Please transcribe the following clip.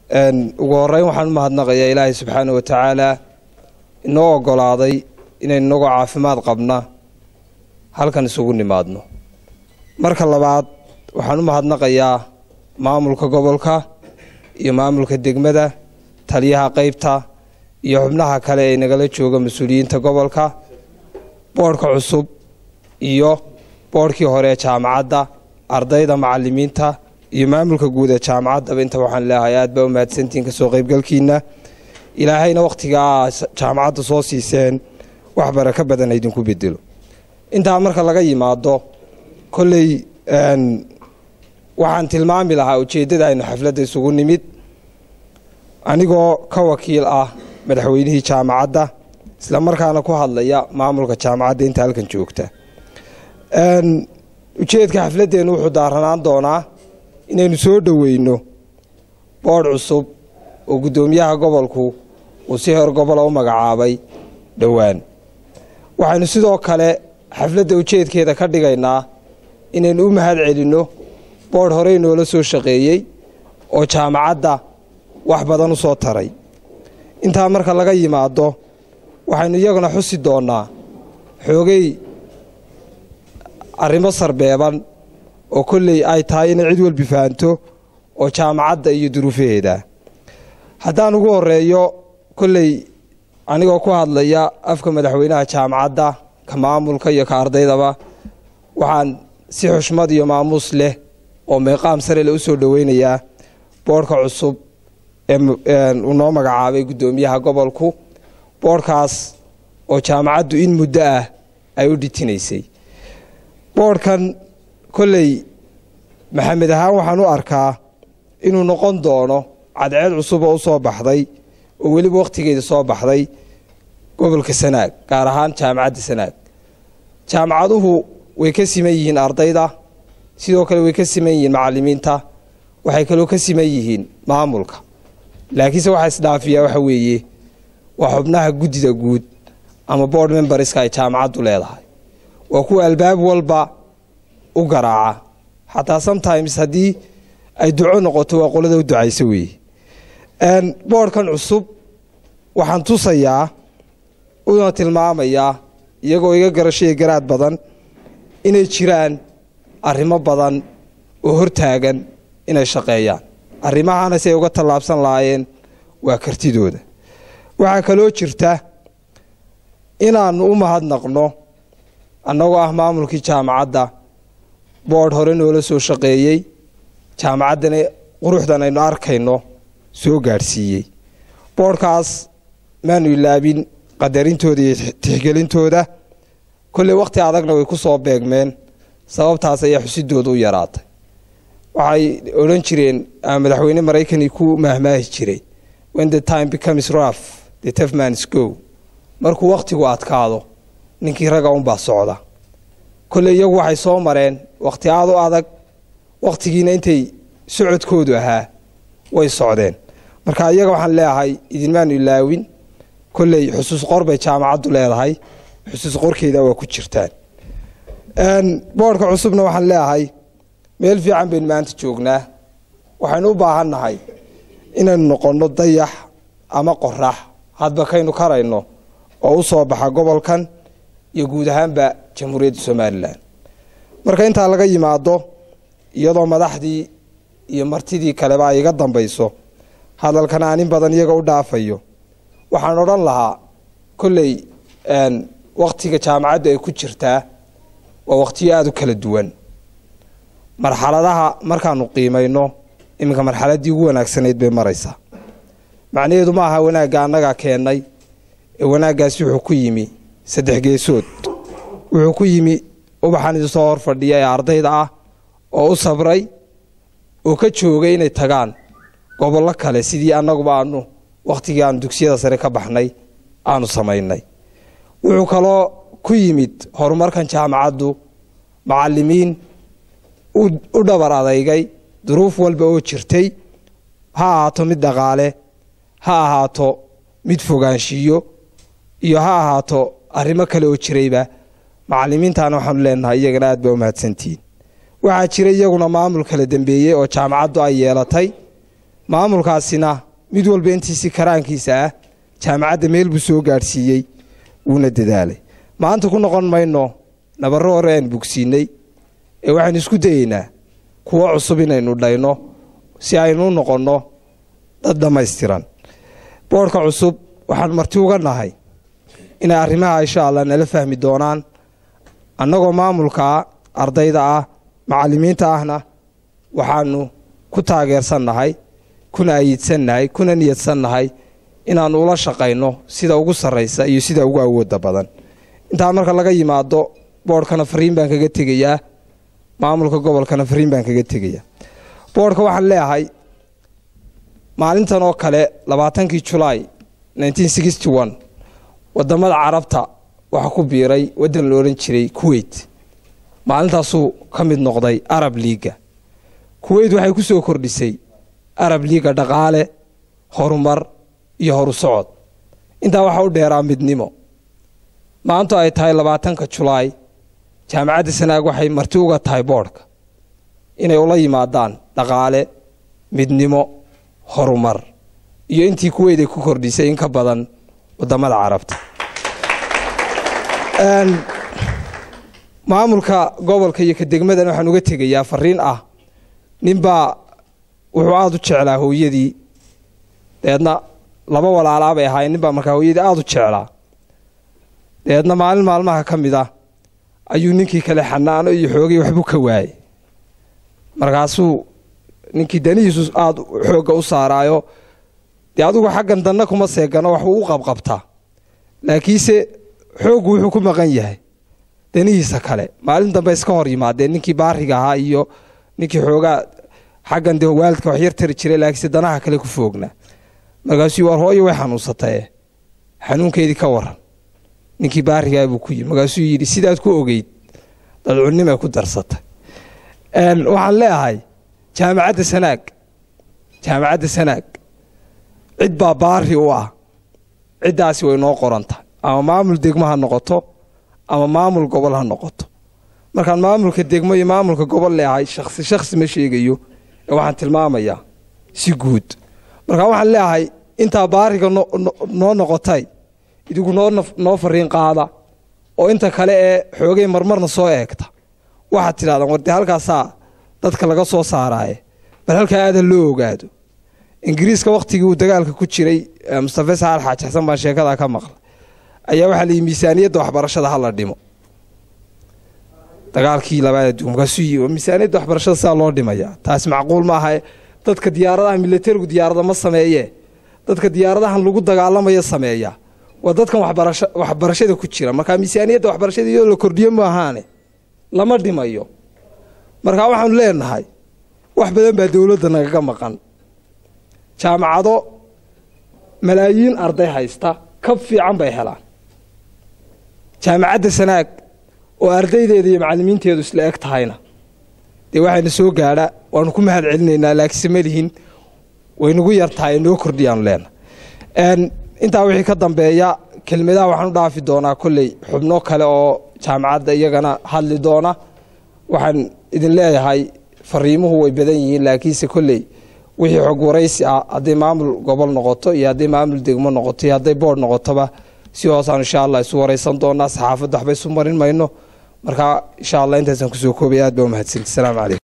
ugu horeyn waxaan mahadnaqayaa Ilaahay subxaanahu wa ta'ala inoo ogolaaday inay nagu caafimaad qabna halkan isugu nimaadno marka labaad waxaan mahadnaqayaa maamulka gobolka iyo maamulka degmada taliyaha qaybta iyo xubnaha kale ee nagala jooga mas'uuliyiinta gobolka boorka cusub iyo boorkii hore jaamacadda ardayda macallimiinta iyo maamulka guud ee jaamacadda inta waxaan leeyahay aad baa u mahadsantiin ka soo qaybgalkiina ilaahayna waqtiga jaamacadda soo siiseen wax baraka badan idinku bedelo inta marka laga yimaado kulay waxaan tilmaami lahaa ujeedada aynu xafladda isugu nimid anigoo ka wakiil ah madaxweynihii jaamacadda isla markaana ku hadlaya maamulka jaamacadda inta halkan joogta ujeedka xafladdeenu wuxuu daaranaan doonaa inaynu soo dhaweyno board cusub oo gudoomiyaha gobolku uu si heer gobol u magacaabay dhawaan waxaanu sidoo kale xafladda ujeedkeeda ka dhigaynaa inaynu u mahad celino board hore inoo soo shaqeeyay oo jaamacadda wax badan u soo taray inta marka laga yimaado waxaanu iyaguna xusi doonaa xoogay arrimo sarbeeban oo kulay ay tahay in cid walba faanto oo jaamacadda iyo duruufeeda haddaan ugu horeeyo kulay anigoo ku hadlaya afka madaxweynaha jaamacadda ka maamulka iyo ka ardaydaba waxaan si xushmad iyo maamuus leh oo meeqaam sare leh u soo dhaweynayaa boorka cusub uu noo magacaabay gudoomiyaha gobolku boorkaas oo jaamacaddu in muddo ah ay u dhitinaysay boorkan kulay maxamed ahaan waxaan u arkaa inuu noqon doono cadceed cusub oo soo baxday oo waliba waqtigeeda soo baxday gobolka Sanaag gaar ahaan jaamacadda Sanaag jaamacaduhu way ka siman yihiin ardayda sidoo kale way ka siman yihiin macallimiinta waxay kale ka siman yihiin maamulka laakiin waxa isdhaafiya waxa weeye waa xubnaha gudida guud ama board members ka jaamacaddu leedahay waa ku albaab walba u garaaca hatta sometimes hadii ay duco noqoto waa qolada u ducayso weeye boardkan cusub waxaan tusayaa oo tilmaamayaa iyagoo iga garashay garaad badan inay jiraan arrimo badan oo hortaagan inay shaqeeyaan arrimahaana si ay uga talaabsan laayeen waa kartidooda waxa kale oo jirta inaan u mahadnaqno annagoo ah maamulkii jaamacadda board hore noola soo shaqeeyay jaamacaddana quruxdan aynu arkayno soo gaarsiiyay boardkaas maanu ilaabin qadarintooda iyo tixgelintooda kulli waqti adagna way ku soo beegmeen sababtaas ayaa xusidooda u yaraatay waxay oran jireen madaxweyne Mareykan ku mahmaahi jiray when the time becomes rough the tough man's go markuu waqtigu adkaado ninkii raga un baa socda kulli iyagu waxay soo mareen waqti aad u adag waqtigiina intay socodkoodu ahaa way socdeen marka iyaga waxaan leeyahay idinmaan ilaawin kulli xusuus qorbay jaamacaddu leedahay xusuus qorkeeda waa ku jirtaan boorka cusubna waxaan leeyahay meel fiican been maanta joognaa waxaan u baahanahay inaan noqono dayax ama qorax hadba kaynu karayno oo u soo baxa gobolkan iyo guud ahaanba jamhuuriyadda Soomaaliland marka inta laga yimaado iyadoo madaxdii iyo martidii kale baa iga dambayso hadalkan aan in badan iyaga u dhaafayo waxaan oran lahaa kulay waqtiga jaamacadda ay ku jirtaa waa waqtiyo aad u kala duwan marxaladaha markaanu qiimayno iminka marxaladii ugu wanaagsaneed bay maraysaa macnaheedu ma aha wanaagga annaga keenay ee wanaaggaasi wuxuu ku yimi saddex geesood wuxuu ku yimi ubaxan soo hor fadhiya ee ardayda ah oo u sabray oo ka joogay inay tagaan gobollo kale sidii annaguba aanu waqtiga aan dugsiyada sare ka baxnay aanu sameynay wuxuu kaloo ku yimid horumarkan jaamacaddu macallimiin u dhabar adeegay duruuf walba oo jirtay ha ahaato mid dhaqaale ha ahaato mid fogaanshiyo iyo ha ahaato arrimo kale oo jirayba macallimiintaana waxaan leenahay iyagana aad baa u mahadsantiin waxaa jiray iyaguna maamul kala dambeeyay oo jaamacaddu ay yeelatay maamulkaasina mid walba intiisii karaankiisa ah jaamacadda meel buu soo gaadhsiiyey wuuna dadaalay maanta ku noqon mayno nabarro hore aan bogsiinay ee waxaan isku dayaynaa kuwa cusub inaynu dhayno si aynu u noqonno dad dhammaystiran boodhka cusub waxaan marti uga nahay inay arrimaha insha allah nala fahmi doonaan annagoo maamulka ardayda ah macallimiinta ahna waxaanu ku taageersannahay kuna ayidsannahay kuna niyadsannahay inaanu ula shaqayno sida ugu sarraysa iyo sida ugu awoodda badan intaa marka laga yimaado boodhkana fariin baan kaga tegayaa maamulka gobolkana fariin baan kaga tegayaa boodhka waxaan leeyahay maalintan oo kale 20kii July 1961 wadamada carabta waxa ku biiray wadan la oran jiray Kuwait maalintaasuu ka mid noqday Arab League Kuwait waxay ku soo kordhisay Arab League dhaqaale horumar iyo horu socod inta waxa u dheeraa midnimo maanta ay tahay 20ka July jaamacadda Sanaag waxay marti uga tahay boodhka inay ula yimaadaan dhaqaale midnimo horumar iyo intii Kuwait ku kordhisay in ka badan wadamada carabta maamulka gobolka iyo ka degmadan waxaan uga tegayaa fariin ah ninba wuxuu aad u jeclaa hooyadii deedna laba walaalaab ay ahaayeen ninba markaa hooyadii aad u jeclaa deedna maalmaha ka mid ah ayuu ninkii kale xanaano iyo xoogay waxbu ka waayay markaasuu ninkii danihiisu aad xooga u saaraayo adigu xaggan danna kuma seegano wax uu qabqabtaa laakiinse xoogu wuxuu ku maqan yahay danihiisa kale maalin dambe iska hor yimaadeen ninkii baariga ahaa iyo ninkii xoogaa xaggan de waalidka wax yar tiri jiray laakiinse danaha kale ku foogna markaasuu war hooyo way xanuunsatay xanuunkeedii ka waran ninkii baariga buu ku yiri markaasuu yiri sidaad ku ogeyd dad cunnimo ku darsatay waxaan leeyahay jaamacadda Sanaag cid baa baari u ah cidaasi way noo qoranta ama maamul degmo ha noqoto ama maamul gobol ha noqoto markaan maamulka degmo iyo maamulka gobol leeyahay shakhsi ma sheegayo waxaan tilmaamayaa si guud marka waxaan leeyahay inta baariga noo noqotay idigu noo fariin qaada oo inta kale ee xoogay marmarna soo eegta waxa tiraadaan wardi halkaasa dadka laga soo saaraaye bal halka aad loo ogaado ingiriiska waqtigii uu dagaalka ku jiray Mustafa Saal Xaaj Xasan baa sheekada ka maqlay ayaa waxa la miisaaniyadda waxbarashada hal la dhimo dagaalkii labaad adduunka soo miisaaniyadda waxbarashada saa loo dhimaya taas macquul ma aha dadka diyaaradaha militarigu diyaarada ma sameeyee dadka diyaaradaha lagu dagaalamayo sameeya waa dadkan waxbarashada ku jira marka miisaaniyadda waxbarashada iyo la kordhiyo ma ahaane lama dhimayo marka waxaan leenahay wax badan baa dawladda naga maqan jaamacado malaayiin arday haysta ka fiican bay helaan jaamacadda Sanaag oo ardaydeeda iyo macallimiinteedu isla eg tahayna waxayna soo gaadha waanu ku mahad celinaynaa laakiin ma lihin way nagu yartahay inoo kordhiyaan leena inta wixii ka dambeeya kelmadaha waxaan u dhaafi doonaa kulay xubno kale oo jaamacadda iyagana hadli doona waxaan idin leeyahay fariimuhu way badan yihiin laakiinse kulay wixii xog waraysi ah haday maamul gobol noqoto iyo haday maamul degmo noqoto iyo haday board noqotoba si hoosaan insha Allah isu waraysan doonaa saxaafadda waxba isu marin mayno marka insha Allah intaas aan ku soo koobay aad baa mahadsanid. Assalaamu calaykum.